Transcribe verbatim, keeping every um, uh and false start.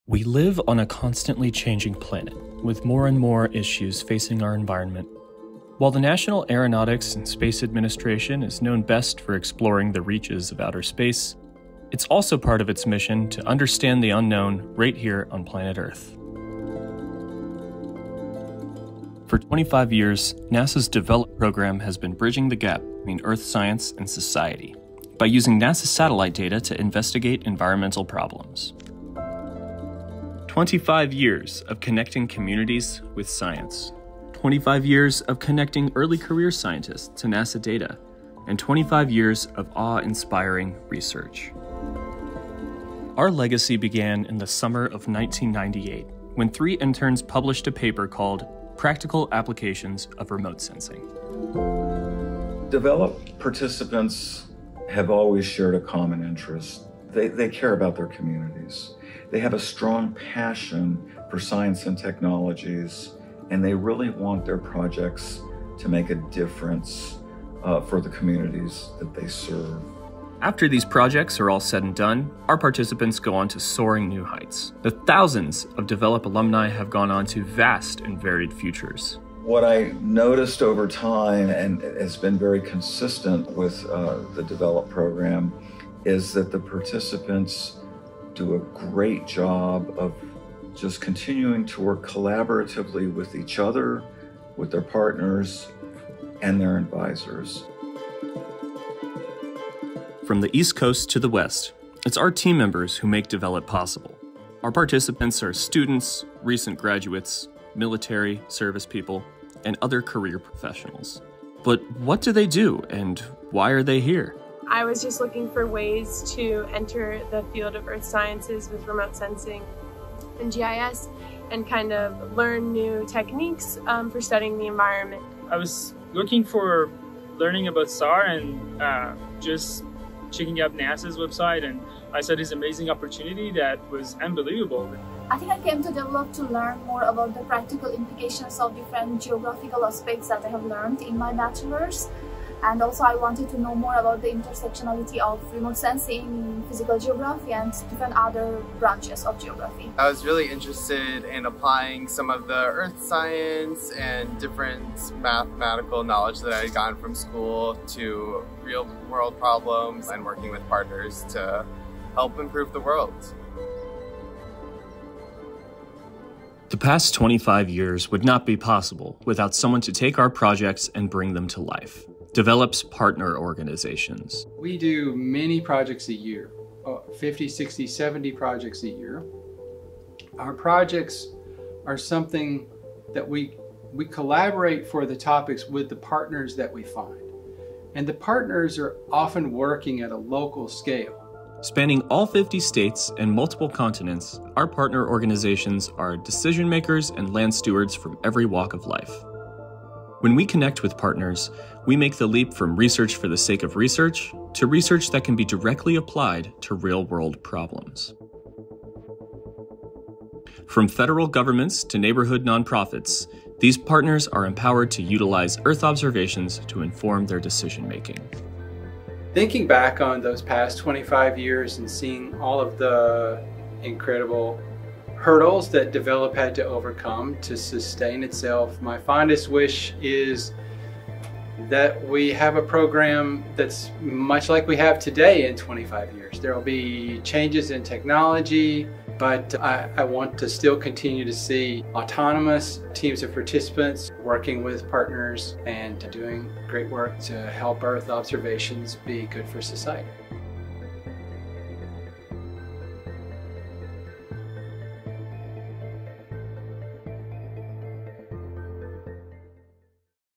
We live on a constantly changing planet, with more and more issues facing our environment. While the National Aeronautics and Space Administration is known best for exploring the reaches of outer space, it's also part of its mission to understand the unknown right here on planet Earth. For twenty-five years, NASA's DEVELOP program has been bridging the gap between Earth science and society by using NASA satellite data to investigate environmental problems. twenty-five years of connecting communities with science. twenty-five years of connecting early career scientists to NASA data. And twenty-five years of awe-inspiring research. Our legacy began in the summer of nineteen ninety-eight, when three interns published a paper called Practical Applications of Remote Sensing. DEVELOP participants have always shared a common interest. They, they care about their communities. They have a strong passion for science and technologies, and they really want their projects to make a difference uh, for the communities that they serve. After these projects are all said and done, our participants go on to soaring new heights. The thousands of DEVELOP alumni have gone on to vast and varied futures. What I noticed over time, and has been very consistent with uh, the DEVELOP program, is that the participants do a great job of just continuing to work collaboratively with each other, with their partners, and their advisors. From the East Coast to the West, it's our team members who make DEVELOP possible. Our participants are students, recent graduates, military, service people, and other career professionals. But what do they do, and why are they here? I was just looking for ways to enter the field of earth sciences with remote sensing and G I S and kind of learn new techniques um, for studying the environment. I was looking for learning about S A R and uh, just checking out NASA's website, and I saw this amazing opportunity that was unbelievable. I think I came to DEVELOP to learn more about the practical implications of different geographical aspects that I have learned in my bachelor's. And also I wanted to know more about the intersectionality of remote sensing, physical geography, and different other branches of geography. I was really interested in applying some of the earth science and different mathematical knowledge that I had gotten from school to real world problems and working with partners to help improve the world. The past twenty-five years would not be possible without someone to take our projects and bring them to life. DEVELOP's partner organizations. We do many projects a year, fifty, sixty, seventy projects a year. Our projects are something that we, we collaborate for the topics with the partners that we find. And the partners are often working at a local scale. Spanning all fifty states and multiple continents, our partner organizations are decision makers and land stewards from every walk of life. When we connect with partners, we make the leap from research for the sake of research to research that can be directly applied to real-world problems. From federal governments to neighborhood nonprofits, these partners are empowered to utilize Earth observations to inform their decision-making. Thinking back on those past twenty-five years and seeing all of the incredible hurdles that DEVELOP had to overcome to sustain itself, my fondest wish is that we have a program that's much like we have today in twenty-five years. There will be changes in technology, but I, I want to still continue to see autonomous teams of participants working with partners and doing great work to help Earth observations be good for society.